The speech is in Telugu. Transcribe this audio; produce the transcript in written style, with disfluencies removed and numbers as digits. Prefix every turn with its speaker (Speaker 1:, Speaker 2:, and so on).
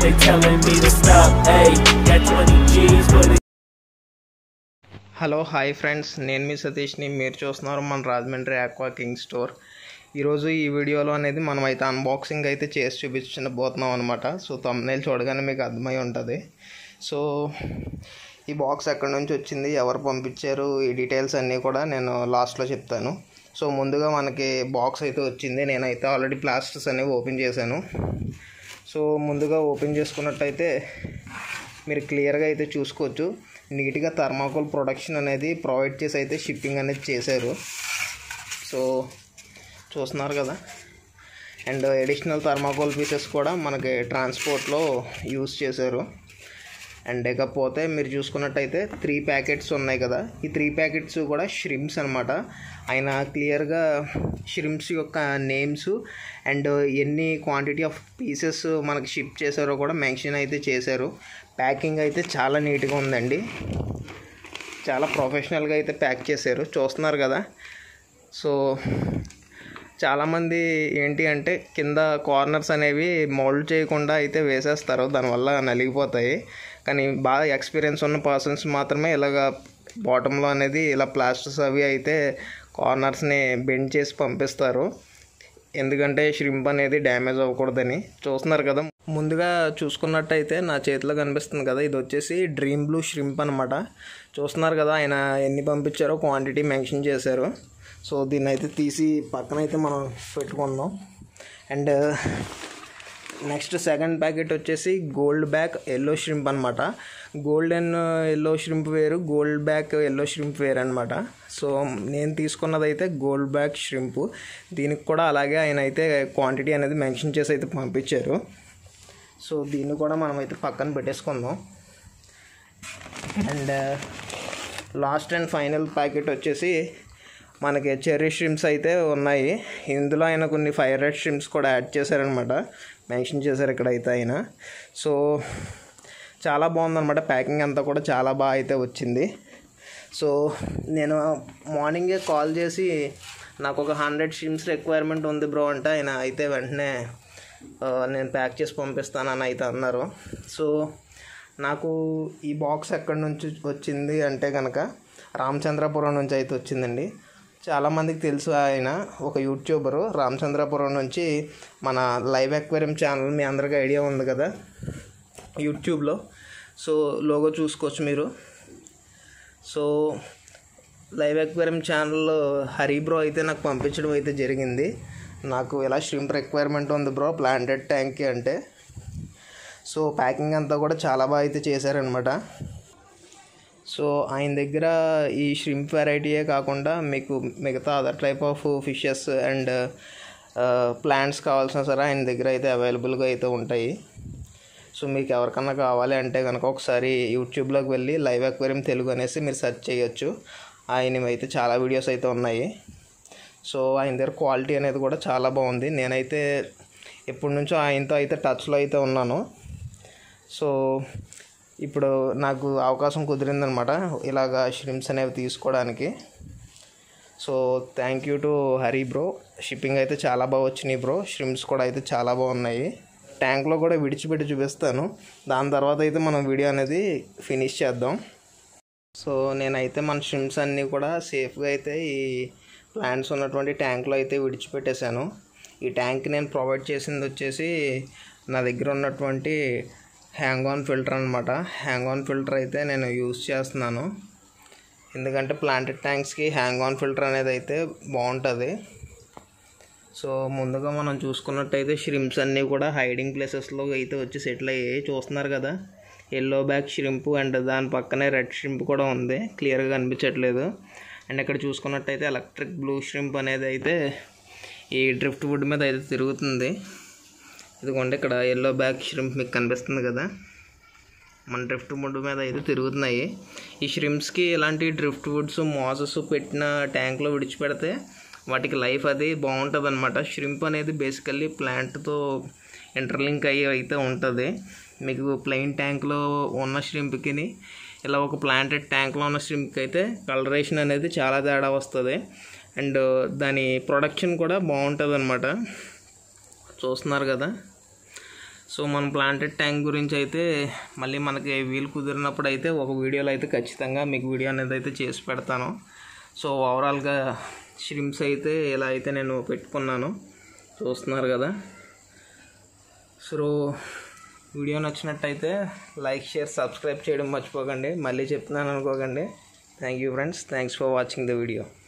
Speaker 1: they telling me to stop. Hey, got 20 G's, but
Speaker 2: hello hi friends, నేను మీ సతీష్ని. మీరు చూస్తున్నారు మన రాజమండ్రి aqua కింగ్ స్టోర్. ఈరోజు ఈ వీడియోలో అనేది మనం అయితే అన్బాక్సింగ్ అయితే చేసి చూపించబోతున్నాం అనమాట. సో థంబ్నెయిల్ చూడగానే మీకు అర్థమై ఉంటుంది. సో ఈ బాక్స్ ఎక్కడి నుంచి వచ్చింది, ఎవరు పంపించారు, ఈ డీటెయిల్స్ అన్నీ కూడా నేను లాస్ట్లో చెప్తాను. సో ముందుగా మనకి బాక్స్ అయితే వచ్చింది. నేనైతే ఆల్రెడీ ప్లాస్టర్స్ అనేవి ఓపెన్ చేశాను. సో ముందుగా ఓపెన్ చేసుకున్నట్టయితే మీరు క్లియర్గా అయితే చూసుకోవచ్చు. నీట్గా థర్మాకోల్ ప్రొడక్షన్ అనేది ప్రొవైడ్ చేసి అయితే షిప్పింగ్ అనేది చేశారు. సో చూస్తున్నారు కదా. అండ్ అడిషనల్ థర్మాకోల్ పీసెస్ కూడా మనకి ట్రాన్స్పోర్ట్లో యూజ్ చేశారు. అండ్ ఇకపోతే మీరు చూసుకున్నట్టయితే 3 ప్యాకెట్స్ ఉన్నాయి కదా. ఈ 3 ప్యాకెట్స్ కూడా ష్రింప్స్ అనమాట. ఆయన క్లియర్గా ష్రింప్స్ యొక్క నేమ్స్ అండ్ ఎన్ని క్వాంటిటీ ఆఫ్ పీసెస్ మనకి షిప్ చేశారో కూడా మెన్షన్ అయితే చేశారు. ప్యాకింగ్ అయితే చాలా నీట్గా ఉందండి. చాలా ప్రొఫెషనల్గా అయితే ప్యాక్ చేశారు, చూస్తున్నారు కదా. సో చాలామంది ఏంటి అంటే కింద కార్నర్స్ అనేవి మోల్డ్ చేయకుండా అయితే వేసేస్తారు, దానివల్ల నలిగిపోతాయి. కానీ బాగా ఎక్స్పీరియన్స్ ఉన్న పర్సన్స్ మాత్రమే ఇలాగ బాటంలో అనేది ఇలా ప్లాస్టర్స్ అవి అయితే కార్నర్స్ని బెండ్ చేసి పంపిస్తారు, ఎందుకంటే ష్రింప్ అనేది డ్యామేజ్ అవ్వకూడదని. చూస్తున్నారు కదా. ముందుగా చూసుకున్నట్టయితే నా చేతిలో కనిపిస్తుంది కదా, ఇది వచ్చేసి డ్రీమ్ బ్లూ ష్రింప్ అనమాట. చూస్తున్నారు కదా, ఆయన ఎన్ని పంపించారో క్వాంటిటీ మెన్షన్ చేశారు. సో దీన్ని అయితే తీసి పక్కన అయితే మనం పెట్టుకుందాం. అండ్ నెక్స్ట్ సెకండ్ ప్యాకెట్ వచ్చేసి గోల్డ్ బ్యాక్ ఎల్లో ష్రింప్ అనమాట. గోల్డెన్ ఎల్లో ష్రింప్ వేరు, గోల్డ్ బ్యాక్ ఎల్లో ష్రింప్ వేరు అనమాట. సో నేను తీసుకున్నది అయితే గోల్డ్ బ్యాక్ ష్రింప్. దీనికి కూడా అలాగే ఆయన అయితే క్వాంటిటీ అనేది మెన్షన్ చేసి అయితే పంపించారు. సో దీన్ని కూడా మనం అయితే పక్కన పెట్టేసుకుందాం. And last and final packet వచ్చేసి మనకి చెర్రీ ష్రింప్స్ అయితే ఉన్నాయి. ఇందులో ఆయన కొన్ని ఫైర్ రెడ్ ష్రింప్స్ కూడా యాడ్ చేశారనమాట, మెన్షన్ చేశారు ఇక్కడైతే ఆయన. సో చాలా బాగుందన్నమాట. ప్యాకింగ్ అంతా కూడా చాలా బాగా అయితే వచ్చింది. సో నేను మార్నింగే కాల్ చేసి నాకు ఒక 100 ష్రింప్స్ రిక్వైర్మెంట్ ఉంది బ్రో అంటే ఆయన అయితే వెంటనే నేను ప్యాక్ చేసి పంపిస్తానని అయితే అన్నారు. సో నాకు ఈ బాక్స్ ఎక్కడి నుంచి వచ్చింది అంటే కనుక రామచంద్రపురం నుంచి అయితే వచ్చిందండి. చాలామందికి తెలుసు, ఆయన ఒక యూట్యూబరు రామచంద్రపురం నుంచి మన లైవ్ అక్వేరియం ఛానల్ మీ అందరికీ ఐడియా ఉంది కదా యూట్యూబ్లో. సో లోగో చూసుకోవచ్చు మీరు. సో లైవ్ అక్వేరియం ఛానల్లో హరి బ్రో అయితే నాకు పంపించడం అయితే జరిగింది. నాకు ఇలా ష్రింప్ రిక్వైర్మెంట్ ఉంది బ్రో ప్లాంటెడ్ ట్యాంక్కి అంటే. సో ప్యాకింగ్ అంతా కూడా చాలా బాగా అయితే చేశారనమాట. సో ఆయన దగ్గర ఈ ష్రింప్ వెరైటీయే కాకుండా మీకు మిగతా other type of fishes and plants కావాల్సిన సరే ఆయన దగ్గర అయితే అవైలబుల్గా అయితే ఉంటాయి. సో మీకు ఎవరికన్నా కావాలి అంటే కనుక ఒకసారి యూట్యూబ్లోకి వెళ్ళి లైవ్ అక్వేరియం తెలుగు అనేసి మీరు సెర్చ్ చేయొచ్చు. ఆయనవి అయితే చాలా వీడియోస్ అయితే ఉన్నాయి. సో ఆయన దగ్గర క్వాలిటీ అనేది కూడా చాలా బాగుంది. నేనైతే ఎప్పటి నుంచో ఆయనతో అయితే టచ్లో అయితే ఉన్నాను. సో ఇప్పుడు నాకు అవకాశం కుదిరిందనమాట ఇలాగా ష్రింప్స్ అనేవి తీసుకోవడానికి. So thank you to Hari bro. Shipping అయితే చాలా బాగా వచ్చినాయి బ్రో. ష్రింప్స్ కూడా అయితే చాలా బాగున్నాయి. ట్యాంక్లో కూడా విడిచిపెట్టి చూపిస్తాను, దాని తర్వాత అయితే మనం వీడియో అనేది ఫినిష్ చేద్దాం. సో నేనైతే మన ష్రింప్స్ అన్నీ కూడా సేఫ్గా అయితే ఈ ప్లాంట్స్ ఉన్నటువంటి ట్యాంక్లో అయితే విడిచిపెట్టేశాను. ఈ ట్యాంక్ నేను ప్రొవైడ్ చేసింది వచ్చేసి నా దగ్గర ఉన్నటువంటి హ్యాంగ్ ఆన్ ఫిల్టర్ అనమాట. హ్యాంగ్ ఆన్ ఫిల్టర్ అయితే నేను యూజ్ చేస్తున్నాను, ఎందుకంటే ప్లాంటెడ్ ట్యాంక్స్కి హ్యాంగ్ ఆన్ ఫిల్టర్ అనేది అయితే బాగుంటుంది. సో ముందుగా మనం చూసుకున్నట్టయితే ష్రింప్స్ అన్నీ కూడా హైడింగ్ ప్లేసెస్లో అయితే వచ్చి సెటిల్ అయ్యాయి. చూస్తున్నారు కదా, ఎల్లో బ్యాక్ ష్రింప్ అండ్ దాని పక్కనే రెడ్ ష్రింప్ కూడా ఉంది, క్లియర్గా కనిపించట్లేదు. అండ్ ఇక్కడ చూసుకున్నట్టయితే ఎలక్ట్రిక్ బ్లూ ష్రింప్ అనేది అయితే ఈ డ్రిఫ్ట్ వుడ్ మీద అయితే తిరుగుతుంది. ఇదిగోండి ఇక్కడ ఎల్లో బ్యాక్ ష్రింప్ మీకు కనిపిస్తుంది కదా, మన డ్రిఫ్ట్ వుడ్ మీద అయితే తిరుగుతున్నాయి. ఈ ష్రింప్స్కి ఇలాంటి డ్రిఫ్ట్ వుడ్స్ మోజెస్ పెట్టిన ట్యాంక్లో విడిచిపెడితే వాటికి లైఫ్ అది బాగుంటుంది అనమాట. ష్రింప్ అనేది బేసికల్లీ ప్లాంట్తో ఇంటర్లింక్ అయ్యి అయితే ఉంటుంది. మీకు ప్లెయిన్ ట్యాంక్లో ఉన్న ష్రింప్కి ఇలా ఒక ప్లాంటెడ్ ట్యాంక్లో ఉన్న ష్రింప్కి అయితే కలరేషన్ అనేది చాలా తేడా వస్తుంది. అండ్ దాని ప్రొడక్షన్ కూడా బాగుంటుంది అనమాట. చూస్తున్నారు కదా. సో మన ప్లాంటెడ్ ట్యాంక్ గురించి అయితే మళ్ళీ మనకి వీలు కుదిరినప్పుడు అయితే ఒక వీడియోలో అయితే ఖచ్చితంగా మీకు వీడియో అనేది అయితే చేసి పెడతాను. సో ఓవరాల్గా షిరింప్స్ అయితే ఇలా అయితే నేను పెట్టుకున్నాను, చూస్తున్నారు కదా. సో వీడియో నచ్చినట్టయితే లైక్, షేర్, సబ్స్క్రైబ్ చేయడం మర్చిపోకండి. మళ్ళీ చెప్తున్నాను అనుకోకండి. Thank you friends, thanks for watching the video.